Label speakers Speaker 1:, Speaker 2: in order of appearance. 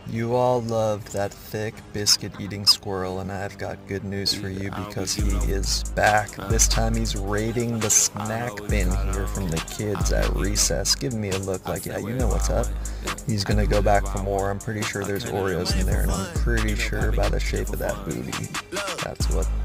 Speaker 1: You all loved that thick biscuit-eating squirrel, and I've got good news for you because he is back. This time he's raiding the snack bin here from the kids at recess, giving me a look like, yeah, you know what's up. He's gonna go back for more. I'm pretty sure there's Oreos in there, and I'm pretty sure by the shape of that booty, that's what